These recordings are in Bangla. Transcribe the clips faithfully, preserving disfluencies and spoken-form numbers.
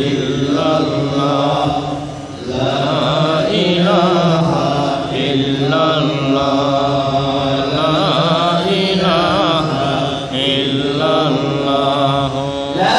ইল্লাল্লাহ লা ইলাহা ইল্লাল্লাহ লা ইলাহা ইল্লাল্লাহ লা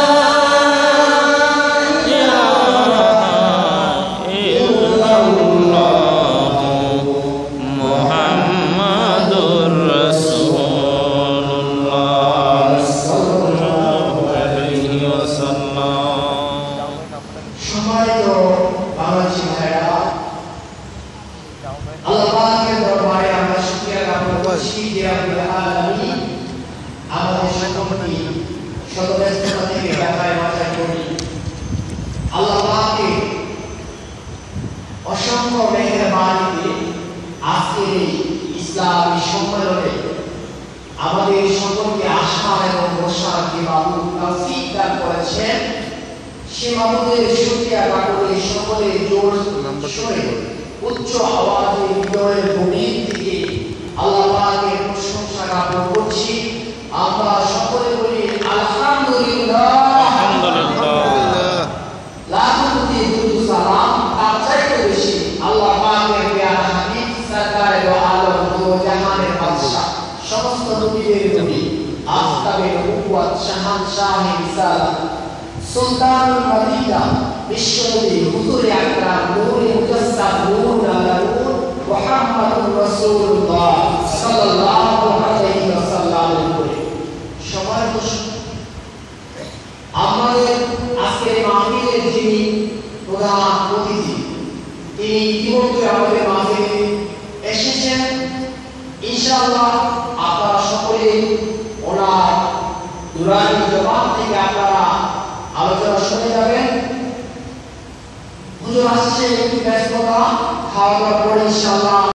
আল্লাহর দরবারে আমরা শুকরিয়া জ্ঞাপন করছি যে রব্বুল আলামিন আমাদের সকলকে সর্বব্যস্ততা থেকে বাঁচায় বাঁচায় করি। আল্লাহ পাকের অসংখ্য মেহেরবানিতে আজকের এই ইসলামী সম্মেলনে আমাদের সকলকে আসা এবং বসার যে বাবু তৌফিক দান করেছেন, সে বাবুদের শুকরিয়া জ্ঞাপন করে সকলে জোর সরে উচ্চ আওয়াজে হৃদয়ের গভীর থেকে আল্লাহ পাকের প্রশংসা জ্ঞাপন করছি। আমরা সকলে বলি আলহামদুলিল্লাহ আলহামদুলিল্লাহ। লাখো কোটি দুরূদ সালাম তার চাইতে বেশি আল্লাহ পাকের প্যারা হাবিব সরকারে দো আলম দো জাহানের বাদশা সমস্ত নবীদের নবী আফতাবের নবুয়ত শাহানশাহে রিসালাত সুলতানুল মদিনা বিশ্বনবী হুজুরে আকরাম নূরে মুজাসসাম নূর আলা নূর মুহাম্মাদুর রাসূলুল্লাহ সাল্লাল্লাহু আলাইহি ওয়াসাল্লাম করে সবার আমাদের আজকের মাহফিলের যিনি প্রধান অতিথি, তিনি ইতিমধ্যে আমাদের মাঝে এসেছেন। ইনশাআল্লাহ আপনারা সকলেই ওনার নুরানি জবান থেকে আপনারা আলোচনা শুনে যাবেন। হুজুর আসছে একটু ব্যস্ততা, খাওয়া দাওয়ার পরে ইনশাআল্লাহ